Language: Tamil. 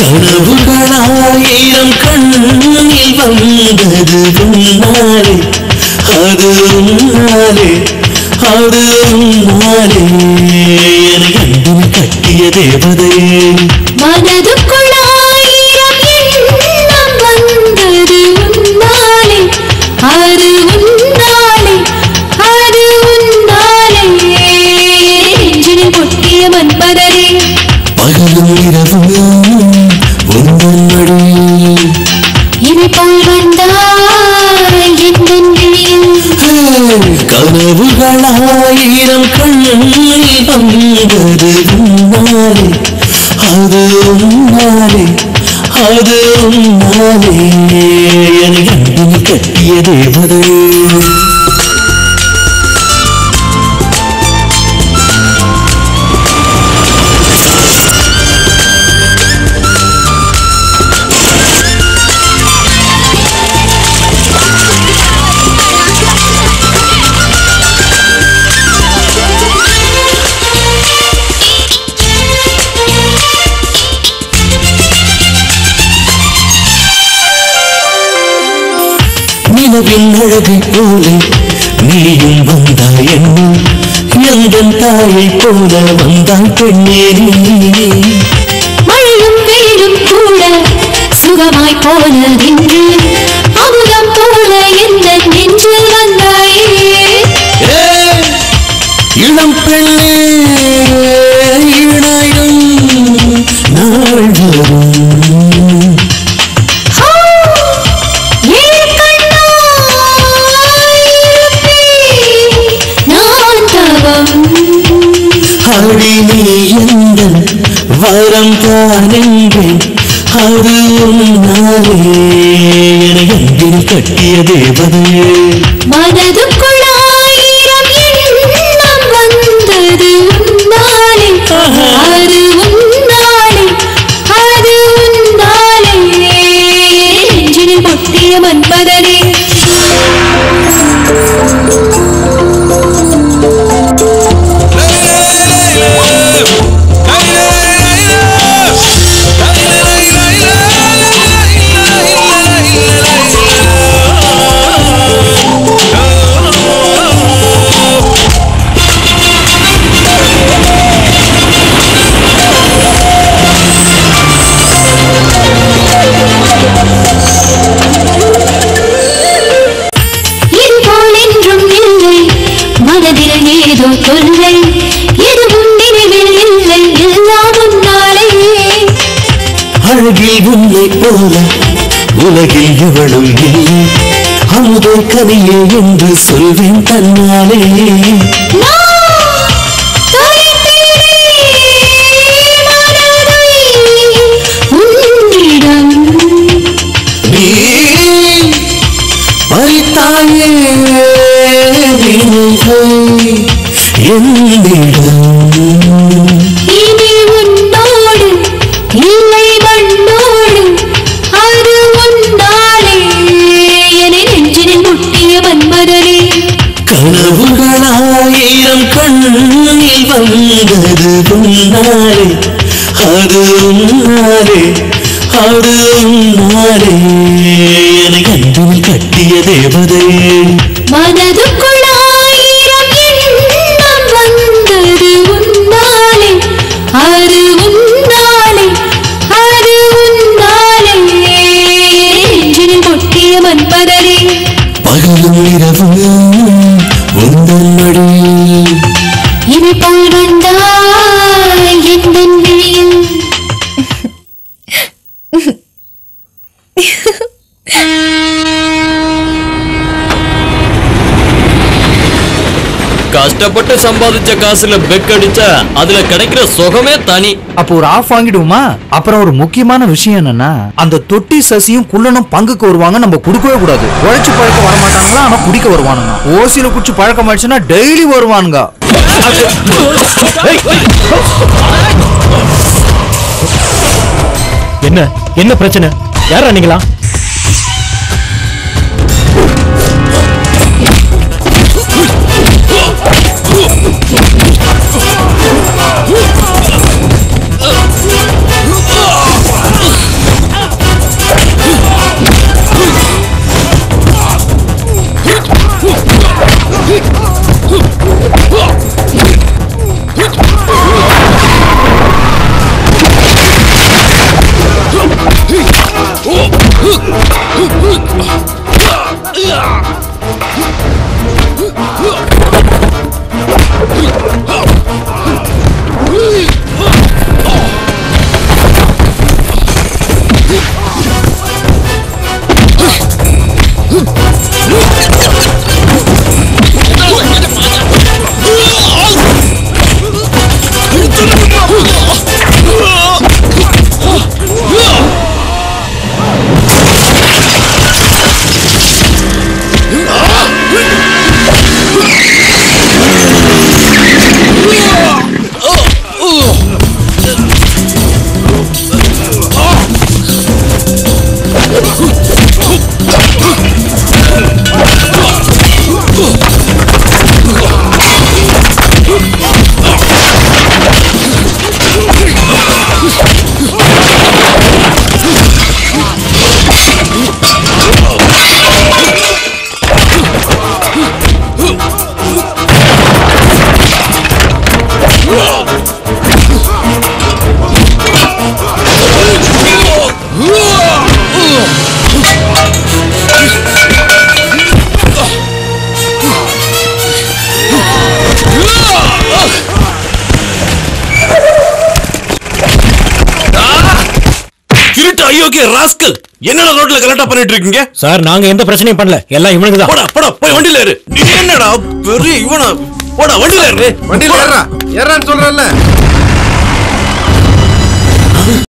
கனவுகளாயிரம் கண்ணில் வந்தது உன்னாலே, அது உன்னாலே, அது உன்னாலே. என கண்ணில் கட்டிய தேவதையே மனதுக்குள் ஆயிரம் எண்ணம் வந்தது உன்னாலே, அது உன்னாலே, அது உன்னாலே. நெஞ்சினில் கொட்டிய மன்மதரே பகலும் இரவும் உந்தன் மடியில் இனி போல் வந்தாய் என் விழியில். கனவுகளாயிரம் கண்ணில் வந்தது உன்னாலே, அது உன்னாலே, அது உன்னாலே. என கண்ணில் கட்டிய தேவதையே நிலவின் அழகை போலே நீயும் வந்தாய் என்ன, எந்தன் தாயை போல வந்தாய் பெண்ணே நீ. மழையும் வெயிலும் கூட சுகமாய் போனதென்று அமுதம் போல எந்த நெஞ்சில் வந்தாயே. இளம் பெண்ணே இணையும் நாள் வரும். அடி நீ எந்தன் வரம் தானென்றேன், அது உன்னாலே. என கண்ணில் கட்டிய தேவதையே மனதுக்குள் ஆயிரம் எண்ணம் வந்தது உன்னாலே, அது உன்னாலே, அது உன்னாலே. நெஞ்சினில் கொட்டிய மன்மதரே ஏதோ தொல்லை எதுவும் நினைவில் இல்லை, எல்லாம் உன்னாலே. அழகில் உன்னை போல உலகில் எவளும் இல்லை, அமுதே கனியே என்று சொல்வேன் தன்னாலே. பறித்தாயே இனி உன்னோடு இல்லை மண்ணோடு, அது உன்னாலே. என நெஞ்சினில் முட்டிய மன்மதரே கனவுகளாயிரம் கண்ணில் வந்தது உன்னாலே, அது உன்னாலே, அது உன்னாலே. என கண்ணில் கட்டிய தேவதையே மனதுக்குள் ஆயிரம் எண்ணம் வந்தது உன்னாலே, அது உன்னாலே, அது உன்னாலே. நெஞ்சினில் கொட்டிய மன்மதரே பகலும் இரவும் உந்தன் மடியில் இனி போல் வந்தாய் என் விழியில். கஷ்டப்பட்டு சம்பாதிச்ச காசுல பெக் அடிச்சா அதுல கிடைக்கிற சுகமே தனி. அப்போ ஒரு ஆஃப் வாங்கிடுவோமா? அப்புறம் ஒரு முக்கியமான விஷயம் என்னன்னா, அந்த தொட்டி சசியும் குள்ளனும் பங்குக்கு வருவாங்க, நம்ம குடுக்கவே கூடாது. உழைச்சு பழக்க வர மாட்டாங்களா, ஆனா குடிக்க வருவானுங்க. ஓசியில குடிச்சு பழக்கம் ஆயிடுச்சுன்னா டெய்லி வருவானுங்க. என்ன என்ன பிரச்சனை? யாரா நீங்களா? அயோக்கிய ராஸ்கல், என்னடா ரோட்ல கலாட்டா பண்ணிட்டு இருக்கீங்க? சார் நாங்க எந்த பிரச்சனையும் பண்ணல, எல்லாம் இவனுக்கு தான். போடா போடா போய் வண்டியில ஏறு. நீ என்னடா பெரிய இவனா? போடா வண்டியில ஏறு. வண்டியில ஏறா, ஏறான்னு சொல்றேன்ல.